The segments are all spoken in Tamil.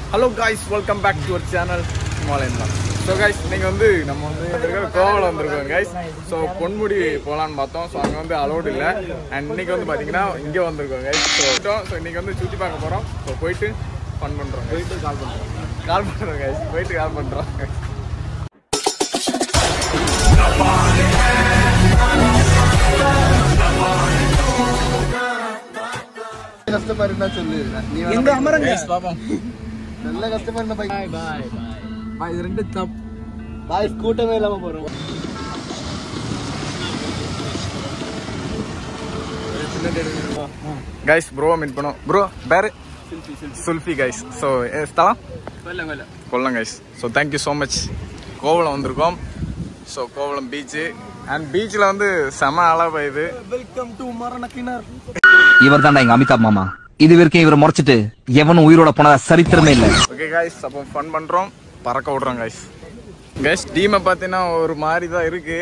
Hello guys, welcome back to our channel Himalayan Vlogs. So guys, நீங்க வந்து நம்ம வந்து கோவல வந்திருக்கோம் guys. So பொன்முடி போலான்னு பார்த்தோம். So அங்க வந்து அலோட் இல்ல. And இன்னைக்கு வந்து பாத்தீங்கன்னா இங்க வந்திருக்கோம் guys. So இன்னைக்கு வந்து சுத்தி பார்க்க போறோம். So போயிட்டு ஃபன் பண்றோம். போயிட்டு கால் பண்றோம் guys. போயிட்டு கால் பண்றோம். கஸ்டமர் என்ன சொல்லு நீ எங்க அமரங்க guys பாப்போம். நல்ல கஸ்டமர் என்ன பை பை பை இது ரெண்டு தப் பாய் கூட்டமே இல்லாம போறோம் guys bro மீட் பண்ணோம் bro பேர் சுல்ஃபி guys so ஸ்தலம் Kollam guys so thank you so much Kovalam வந்திருக்கோம் so கோவளம் பீச் and பீச்ல வந்து செம அலை பெய்யுது வெல்கம் டு மரணக்கிணர் இவர் தான்டா எங்க அமிதாப் மாமா இது வரைக்கும் இவரை முறைச்சிட்டு எவனும் உயிரோட போனதா சரித்திரமே இல்ல ஓகே guys அப்போ ஃபன் பண்றோம் பறக்க விடுறோம் guys டீமை பார்த்தீங்கன்னா ஒரு மாதிரி தான் இருக்கு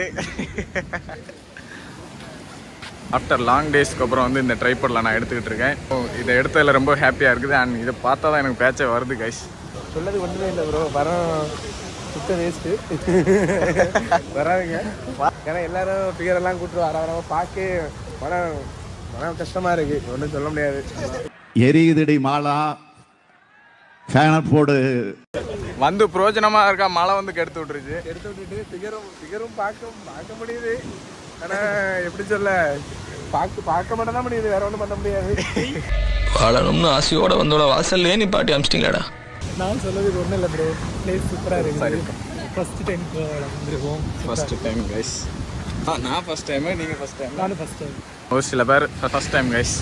ஆஃப்டர் லாங் டேஸ்க்கு அப்புறம் வந்து இந்த ட்ரைபாட்ல நான் எடுத்துக்கிட்டு இருக்கேன் இதை எடுத்ததில் ரொம்ப ஹாப்பியாக இருக்குது அண்ட் இதை பார்த்தா தான் எனக்கு பேச்சே வருது guys சொல்லது ஒன்றுமே இல்லை ப்ரோ வரோம் சுத்த வேஸ்ட்டு வராதுங்க ஏன்னா எல்லாரும் ஃபிகர் எல்லாம் கூப்பிட்டு வர பார்க்க மனம் கஷ்டமா இருக்கு ஒன்றும் சொல்ல முடியாது எரியுதடி மாலா ஃபேனை போடு வந்து பிரயோஜனமா இருக்கா மழை வந்து கெடுத்து விட்டுருச்சு எடுத்து விட்டுட்டு ஃபிகரும் பார்க்க முடியுது ஆனால் எப்படி சொல்ல பார்க்க மட்டும் தான் முடியுது வேற ஒன்றும் பண்ண முடியாது வாழணும்னு ஆசையோட வந்தோட வாசல்லே நீ பாட்டி அமிச்சிட்டீங்களாடா நான் சொல்லதுக்கு ஒன்றும் இல்லை ப்ரோ பிளேஸ் சூப்பராக இருக்கு சரி ஃபர்ஸ்ட் டைம் வந்துருக்கோம் ஃபர்ஸ்ட் டைம் கைஸ் நான் ஃபர்ஸ்ட் டைம் நீங்கள் ஃபர்ஸ்ட் டைம் நானும் ஃபர்ஸ்ட் டைம் ஒரு சில பேர் first time guys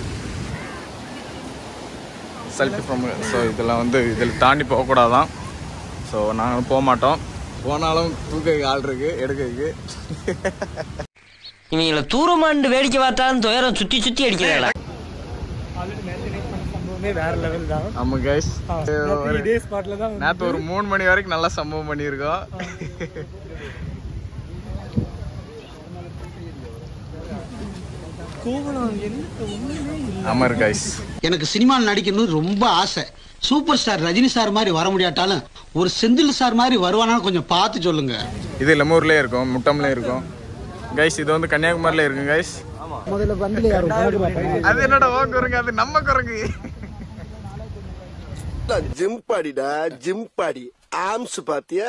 selfie from so இதெல்லாம் வந்து இதில் தாண்டி போகக்கூடாதான் ஸோ நாங்கள் போக மாட்டோம் போனாலும் தூக்க ஆள் இருக்கு எடுக்கிறதுக்கு இவங்கள தூரமாண்டு வேடிக்கை பார்த்தாலும் துயரம் சுத்தி சுத்தி அடிக்கிறாங்களா வேற லெவல் தான் ஆமா கைஸ் இதே ஸ்பாட்ல தான் நேற்று ஒரு 3 மணி வரைக்கும் நல்லா சம்பவம் பண்ணியிருக்கோம் ஆமா கைஸ் எனக்கு சினிமாவில் நடிக்கணும்னு ரொம்ப ஆசை சூப்பர் ஸ்டார் ரஜினி சார் மாதிரி வர முடியாட்டாலும் ஒரு செந்தில் சார் மாதிரி வருவானான்னு கொஞ்சம் பார்த்து சொல்லுங்க இது லெமூர்லேயே இருக்கும் முட்டம்லேயே இருக்கும் கைஸ் இது வந்து கன்னியாகுமரியில இருக்கு கைஸ் முதல்ல வந்து அது என்னோட ஓ குரங்கு அது நம்ம குரங்கு ஜிம் பாடிடா ஜிம் பாடி ஆம்ஸ் பாத்தியா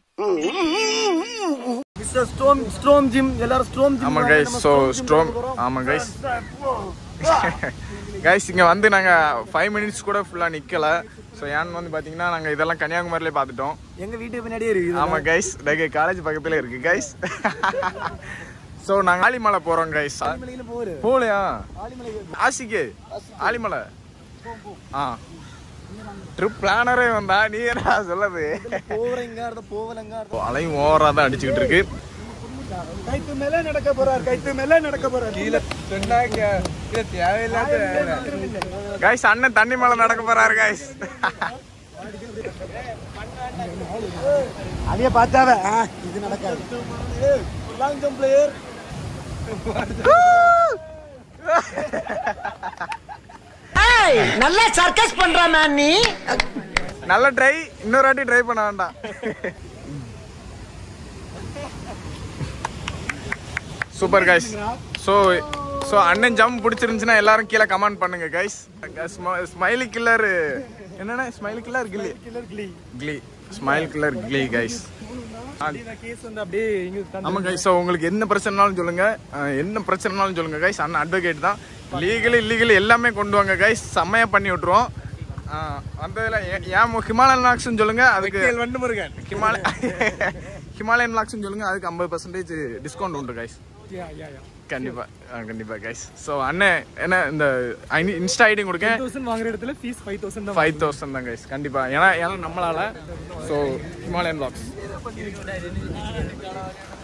மிஸ்டர் ஸ்ட்ரோம் ஜிம் எல்லாரும் ஸ்ட்ரோம் ஜிம் ஆமா கைஸ் சோ ஸ்ட்ரோம் ஆமா கைஸ் கைஸ் இங்க வந்து நாங்க 5 மினிட்ஸ் கூட ஃபுல்லா நிக்கல சோ ஏன் வந்து பாத்தீங்கன்னா நாங்க இதெல்லாம் கன்னியாகுமரியிலே பார்த்துட்டோம் எங்க வீட்டுக்கு பின்னாடியே இருக்கு ஆமா கைஸ் டேகே காலேஜ் பக்கத்துல இருக்கு கைஸ் சோ நாங்க ஆலிமலை போறோம் கைஸ் போலையா ஆசிக்கு ஆலிமலை ட்ரிப் பிளானரே வந்தா நீ என்ன சொல்லுது அலையும் ஓவரா தான் அடிச்சுக்கிட்டு இருக்கு கைத்து மேல நடக்க போறார் கீழே தேவையில்லாத கைஸ் அண்ணன் தண்ணி மேல நடக்க போறாரு கைஸ் அதைய பார்த்தாவே இது நடக்காது லாங் ஜம்ப் பிளேயர் நல்லா சர்க்கஸ் பண்ற மேன் நீ நல்ல ட்ரை இன்னொரு வாட்டி ட்ரை பண்ண வேண்டாம் சூப்பர் கைஸ் ஸோ அண்ணன் ஜம்ப் பிடிச்சிருந்துச்சுன்னா எல்லாரும் கீழே கமெண்ட் பண்ணுங்க கைஸ் ஸ்மைலி கில்லர் என்னன்னா ஸ்மைலி கில்லர் கிளி ஸ்மைல் கில்லர் கிளி கைஸ் ஆமா கைஸ் ஸோ உங்களுக்கு என்ன பிரச்சனைனாலும் சொல்லுங்க கைஸ் அண்ணன் அட்வொகேட் தான் லீகலி இல்லீகலி எல்லாமே கொண்டு வாங்க கைஸ் செம்மையா பண்ணி விட்டுருவோம் வந்ததுல ஏன் ஹிமாலயன் லாக்ஸ்ன்னு சொல்லுங்க அதுக்கு ஹிமாலயன் லாக்ஸ்ன்னு சொல்லுங்க அதுக்கு 50% டிஸ்கவுண்ட் உண்டு கைஸ் கண்டிப்பா கைஸ் ஸோ அண்ணன் என்ன இந்த இன்ஸ்டா ஐடி கொடுக்க 5000 வாங்குற இடத்துல ஃபீஸ் 5000 தான் கைஸ் கண்டிப்பா ஏன்னா நம்மளால ஸோ ஹிமாலயன் லாக்ஸ்